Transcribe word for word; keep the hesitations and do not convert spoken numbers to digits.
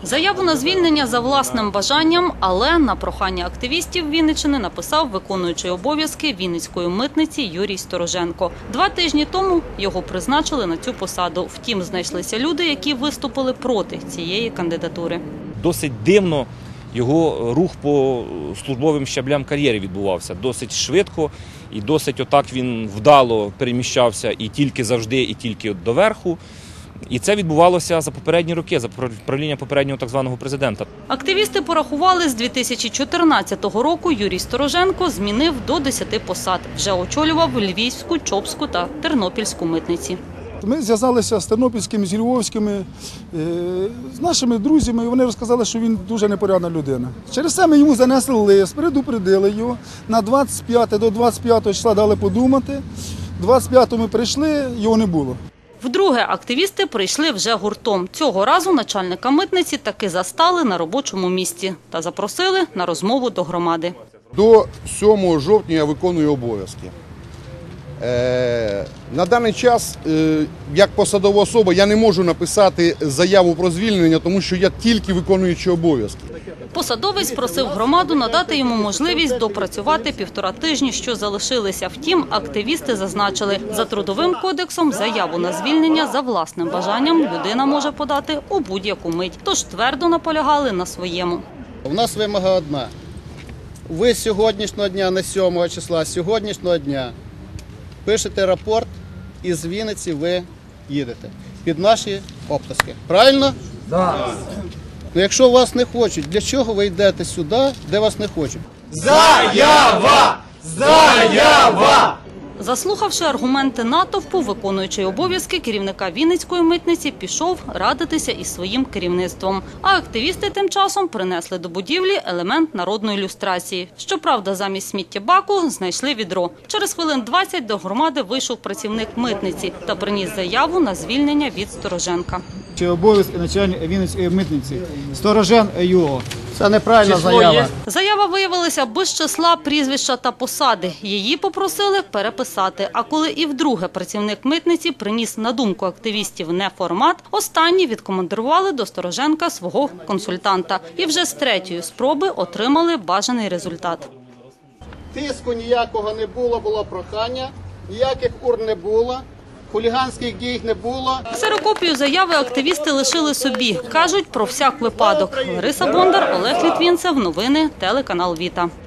Заяву на звільнення за власним бажанням, але на прохання активістів Вінниччини написав виконуючий обов'язки Вінницької митниці Юрій Стороженко. Два тижні тому його призначили на цю посаду. Втім, знайшлися люди, які виступили проти цієї кандидатури. Досить дивно його рух по службовим щаблям кар'єри відбувався. Досить швидко і досить отак він вдало переміщався і тільки завжди, і тільки доверху. І це відбувалося за попередні роки, за правління попереднього так званого президента. Активісти порахували, з дві тисячі чотирнадцятого року Юрій Стороженко змінив до десяти посад. Вже очолював Львівську, Чопську та Тернопільську митниці. Ми зв'язалися з тернопільськими, з львовськими, з нашими друзями, і вони розказали, що він дуже непорядна людина. Через це ми йому занесли лист, предупредили його. На двадцять п'яте до двадцять п'ятого числа дали подумати. двадцять п'ятого ми прийшли, його не було. Вдруге активісти прийшли вже гуртом. Цього разу начальника митниці таки застали на робочому місці та запросили на розмову до громади. До сьомого жовтня я виконую обов'язки. На даний час, як посадова особа, я не можу написати заяву про звільнення, тому що я тільки виконуючий обов'язки. Посадовець просив громаду надати йому можливість допрацювати півтора тижні, що залишилися. Втім, активісти зазначили, за трудовим кодексом заяву на звільнення за власним бажанням людина може подати у будь-яку мить. Тож твердо наполягали на своєму. У нас вимога одна. Ви з сьогоднішнього дня, не сьомого числа, з сьогоднішнього дня пишете рапорт і з Вінниці ви їдете під наші обтиски. Правильно? Так. Ну, якщо вас не хочуть, для чого ви йдете сюди, де вас не хочуть? Заява! Заява! Заслухавши аргументи натовпу, виконуючий обов'язки керівника Вінницької митниці пішов радитися із своїм керівництвом. А активісти тим часом принесли до будівлі елемент народної люстрації. Щоправда, замість сміттєбаку знайшли відро. Через хвилин двадцять до громади вийшов працівник митниці та приніс заяву на звільнення від Стороженка. Чи обов'язки начальника Вінницької митниці Сторожен Його. Це неправильна заява. Заява виявилася без числа прізвища та посади. Її попросили переписати. А коли і вдруге працівник митниці приніс на думку активістів не формат, останні відкомандирували до Стороженка свого консультанта. І вже з третьої спроби отримали бажаний результат. Тиску ніякого не було, було прохання, ніяких урн не було. Хуліганських дій не було. Ксерокопію заяви активісти лишили собі. Кажуть, про всяк випадок. Лариса Бондар, Олег Літвінцев. Новини, телеканал Віта.